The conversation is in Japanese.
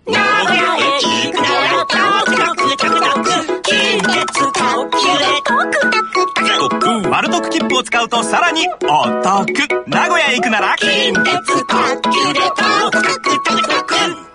名古屋へ行くならトクトクトクトク、近鉄特急でトクトクトク。 マルトク切符を使うとさらにお得。名古屋へ行くなら近鉄特急でトクトクトクトク。